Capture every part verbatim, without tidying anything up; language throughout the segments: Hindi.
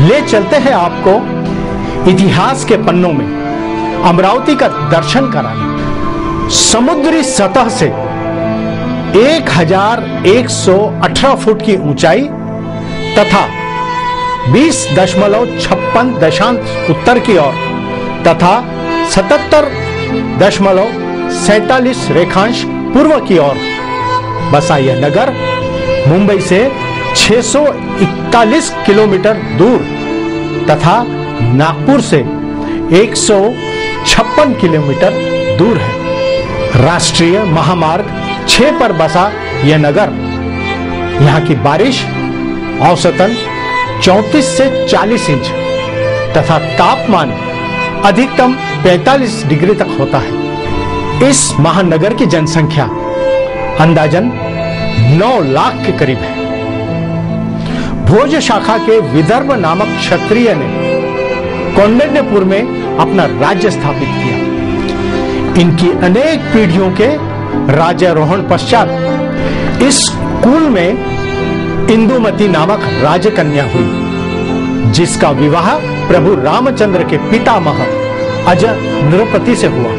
ले चलते हैं आपको इतिहास के पन्नों में अमरावती का दर्शन कराने। समुद्री सतह से एक हजार एक सौ अठारह फुट की ऊंचाई तथा बीस दशमलव छप्पन दशांश उत्तर की ओर तथा सतहत्तर दशमलव सैतालीस रेखांश पूर्व की ओर बसा यह नगर मुंबई से छह सौ इकतालीस किलोमीटर दूर तथा नागपुर से एक सौ छप्पन किलोमीटर दूर है। राष्ट्रीय महामार्ग छह पर बसा यह नगर यहाँ की बारिश औसतन चौंतीस से चालीस इंच तथा तापमान अधिकतम पैंतालीस डिग्री तक होता है। इस महानगर की जनसंख्या अंदाजन नौ लाख के करीब है। भोज शाखा के विदर्भ नामक क्षत्रिय ने कौंडिन्यपुर में अपना राज्य स्थापित किया। इनकी अनेक पीढ़ियों के राज्यारोहण पश्चात इस कुल में इंदुमती नामक राजकन्या हुई, जिसका विवाह प्रभु रामचंद्र के पितामह अज नृपति से हुआ।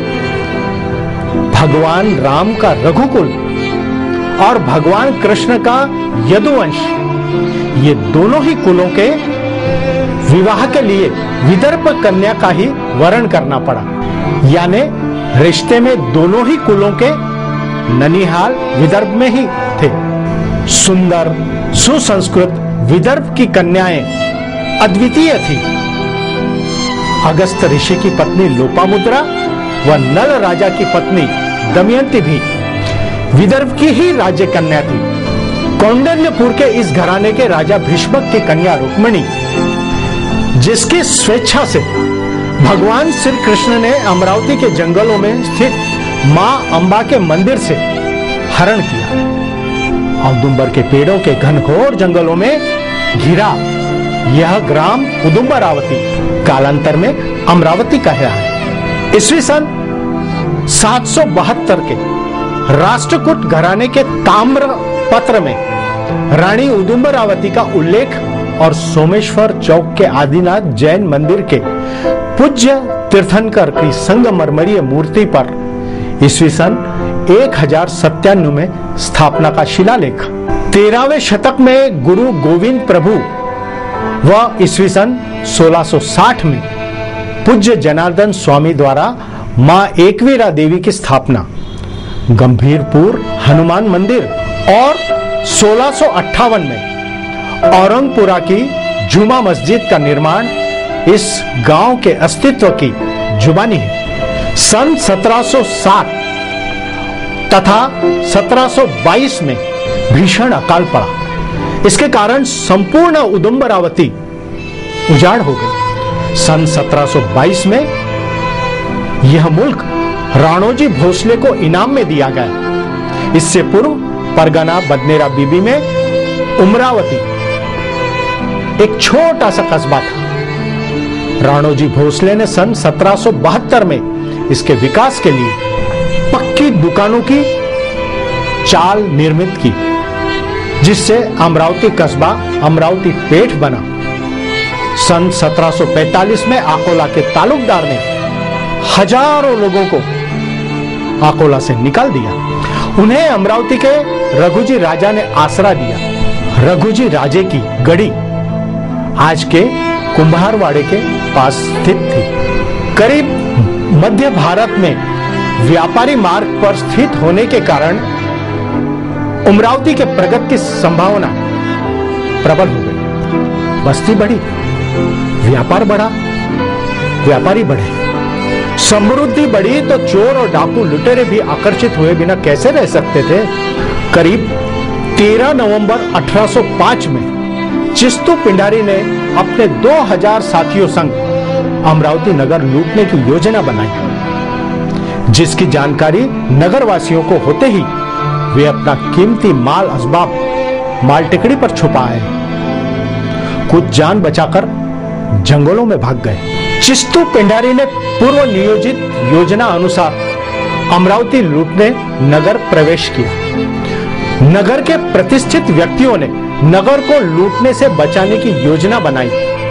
भगवान राम का रघुकुल और भगवान कृष्ण का यदुवंश, ये दोनों ही कुलों के विवाह के लिए विदर्भ कन्या का ही वरण करना पड़ा। यानी रिश्ते में दोनों ही कुलों के ननिहाल विदर्भ में ही थे। सुंदर सुसंस्कृत विदर्भ की कन्याएं अद्वितीय थी। अगस्त ऋषि की पत्नी लोपामुद्रा व नल राजा की पत्नी दमयंती भी विदर्भ की ही राज्य कन्या थी। कौंडिन्यपुर के इस घराने के राजा भीष्मक की कन्या रुक्मिणी, जिसकी स्वेच्छा से भगवान श्री कृष्ण ने अमरावती के जंगलों में स्थित मां अंबा के मंदिर से हरण किया। औदुंबर के पेड़ों के घनघोर जंगलों में घिरा यह ग्राम उदुम्बरावती कालांतर में अमरावती कहला है। ईस्वी सन सात सौ बहत्तर के राष्ट्रकूट घराने के ताम्र पत्र में रानी उदुम्बरावती का उल्लेख और सोमेश्वर चौक के आदिनाथ जैन मंदिर के पूज्य तीर्थंकर की संगमरमरीय मूर्ति पर ईस्वी सन एक हजार सत्तानवे में स्थापना का शिलालेख। तेरहवें शतक में गुरु गोविंद प्रभु व ईस्वी सन सोलह सौ साठ में पूज्य जनार्दन स्वामी द्वारा मां एकवीरा देवी की स्थापना, गंभीरपुर हनुमान मंदिर और सोलह सौ अट्ठावन में औरंगपुरा की जुमा मस्जिद का निर्माण इस गांव के अस्तित्व की जुबानी है। सन सत्रह सौ सात तथा सत्रह सौ बाईस में भीषण अकाल पड़ा। इसके कारण संपूर्ण उदुम्बरावती उजाड़ हो गई। सन सत्रह सौ बाईस में यह मुल्क राणोजी भोसले को इनाम में दिया गया। इससे पूर्व परगना बदनेरा बीबी में उमरावती एक छोटा सा कस्बा था। राणोजी भोसले ने सन सत्रह सौ बहत्तर में इसके विकास के लिए पक्की दुकानों की चाल निर्मित की, जिससे अमरावती कस्बा अमरावती पेठ बना। सन सत्रह सौ पैंतालीस में अकोला के तालुकदार ने हजारों लोगों को अकोला से निकाल दिया। उन्हें अमरावती के रघुजी राजा ने आसरा दिया। रघुजी राजे की गढ़ी आज के कुंभारवाड़े के पास स्थित थी। करीब मध्य भारत में व्यापारी मार्ग पर स्थित होने के कारण अमरावती के प्रगति की संभावना प्रबल हो गई। बस्ती बढ़ी, व्यापार बढ़ा, व्यापारी बढ़े, समृद्धि बढ़ी तो चोर और डाकू लुटेरे भी आकर्षित हुए बिना कैसे रह सकते थे। करीब तेरह नवंबर अठारह सौ पाँच में चिस्तू पिंडारी ने अपने दो हज़ार साथियों संग अमरावती नगर लूटने की योजना बनाई, जिसकी जानकारी नगरवासियों को होते ही वे अपना कीमती माल असबाब माल टिकड़ी पर छुपाए, कुछ जान बचाकर जंगलों में भाग गए। चिस्तू पिंडारी ने पूर्व नियोजित योजना अनुसार अमरावती लूटने नगर प्रवेश किया। नगर के प्रतिष्ठित व्यक्तियों ने नगर को लूटने से बचाने की योजना बनाई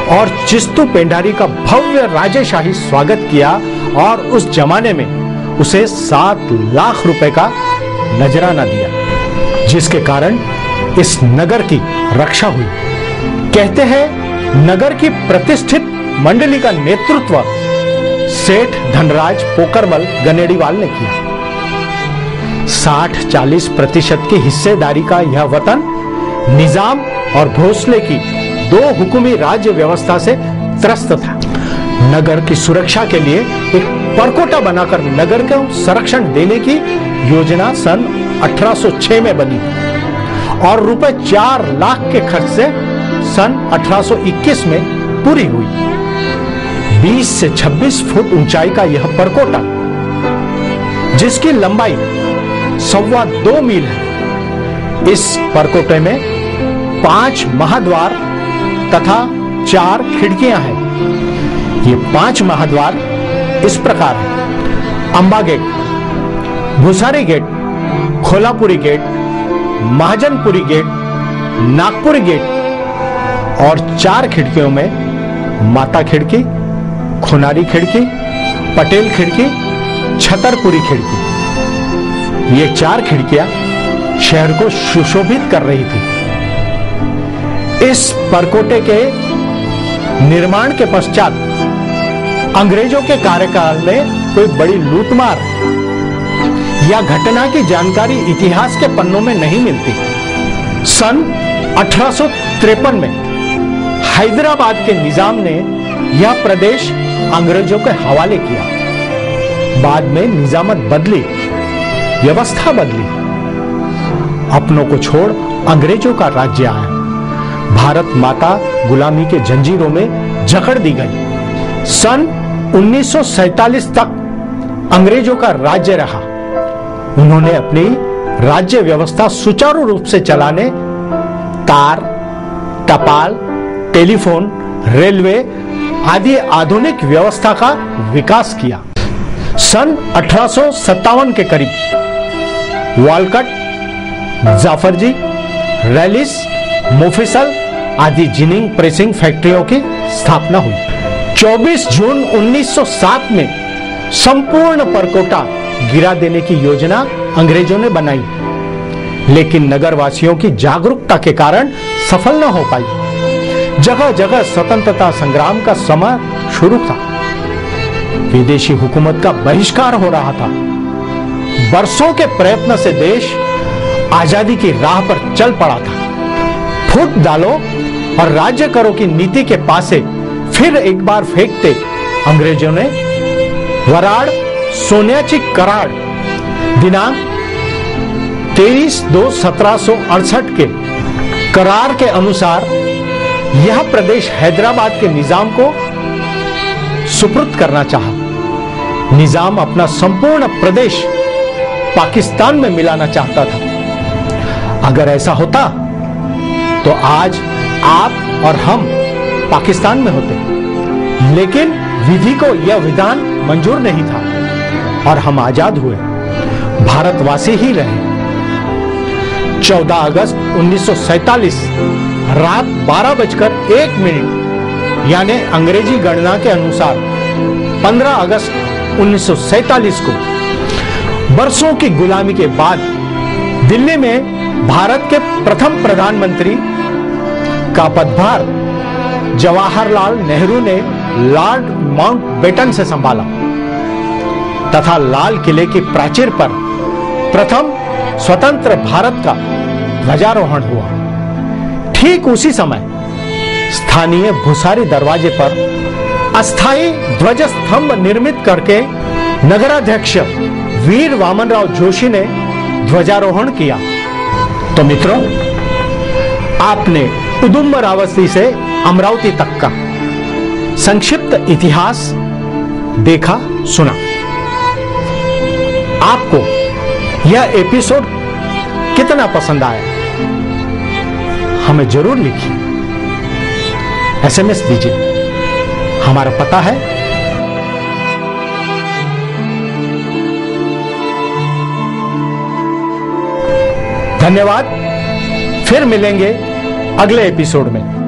और चिस्तू पेंडारी का भव्य राजेशाही स्वागत किया और उस जमाने में उसे सात लाख रुपए का नजराना दिया, जिसके कारण इस नगर की रक्षा हुई। कहते हैं नगर की प्रतिष्ठित मंडली का नेतृत्व सेठ धनराज पोकरमल गनेड़ीवाल ने किया। साठ चालीस प्रतिशत की हिस्सेदारी का यह वतन निजाम और भोसले की दो हुकुमी राज्य व्यवस्था से त्रस्त था। नगर की सुरक्षा के लिए एक परकोटा बनाकर नगर को संरक्षण देने की योजना सन अठारह सौ छह में बनी और रुपए चार लाख के खर्च से सन अठारह सौ इक्कीस में पूरी हुई। बीस से छब्बीस फुट ऊंचाई का यह परकोटा, जिसकी लंबाई सवा दो मील है, इस परकोटे में पांच महाद्वार तथा चार खिड़कियां हैं। ये पांच महाद्वार इस प्रकार हैं: Amba gate, Bhusari gate, Kholapuri gate, Mahajanpuri gate, Nagpuri gate और चार खिड़कियों में माता खिड़की, खुनारी खिड़की, पटेल खिड़की, छतरपुरी खिड़की। ये चार खिड़कियां शहर को सुशोभित कर रही थी। इस परकोटे के निर्माण के पश्चात अंग्रेजों के कार्यकाल में कोई बड़ी लूटमार या घटना की जानकारी इतिहास के पन्नों में नहीं मिलती। सन अठारह सौ तिरपन में हैदराबाद के निजाम ने यह प्रदेश अंग्रेजों के हवाले किया। बाद में निजामत बदली, व्यवस्था बदली, अपनों को छोड़ अंग्रेजों का राज्य आया। भारत माता गुलामी के जंजीरों में जकड़ दी गई। सन उन्नीस सौ सैतालीस तक अंग्रेजों का राज्य रहा। उन्होंने अपनी राज्य व्यवस्था सुचारू रूप से चलाने तार, टपाल, टेलीफोन, रेलवे आदि आधुनिक व्यवस्था का विकास किया। सन अठारह सौ सत्तावन के करीब वालकट, जाफरजी, रैलिस, मोफिसल आदि जिनिंग प्रेसिंग फैक्ट्रियों की स्थापना हुई। चौबीस जून उन्नीस सौ सात में संपूर्ण परकोटा गिरा देने की योजना अंग्रेजों ने बनाई, लेकिन नगरवासियों की जागरूकता के कारण सफल न हो पाई। जगह जगह स्वतंत्रता संग्राम का समय शुरू था। विदेशी हुकूमत का बहिष्कार हो रहा था। वर्षों के प्रयत्न से देश आजादी की राह पर चल पड़ा था। फूट डालो और राज्य करो की नीति के पासे फिर एक बार फेंकते अंग्रेजों ने वराड़ सोन्याची करार दिनांक तेईस दो सत्रह सौ अड़सठ के करार के अनुसार यह प्रदेश हैदराबाद के निजाम को सुपुर्द करना चाहा। निजाम अपना संपूर्ण प्रदेश पाकिस्तान में मिलाना चाहता था। अगर ऐसा होता तो आज आप और हम पाकिस्तान में होते, लेकिन विधि को यह विधान मंजूर नहीं था और हम आजाद हुए, भारतवासी ही रहे। चौदह अगस्त उन्नीस सौ सैतालीस रात बारह बजकर एक मिनट यानी अंग्रेजी गणना के अनुसार पंद्रह अगस्त उन्नीस सौ सैतालीस को बरसों की गुलामी के बाद दिल्ली में भारत के प्रथम प्रधानमंत्री का पदभार जवाहरलाल नेहरू ने लॉर्ड माउंटबेटन से संभाला तथा लाल किले की प्राचीर पर प्रथम स्वतंत्र भारत का ध्वजारोहण हुआ। ठीक उसी समय स्थानीय भुसारी दरवाजे पर अस्थायी ध्वज स्तंभ निर्मित करके नगराध्यक्ष वीर वामनराव जोशी ने ध्वजारोहण किया। तो मित्रों, आपने उदुम्बरावती से अमरावती तक का संक्षिप्त इतिहास देखा, सुना। आपको यह एपिसोड कितना पसंद आया हमें जरूर लिखिए, एसएमएस दीजिए। हमारा पता है धन्यवाद। फिर मिलेंगे अगले एपिसोड में।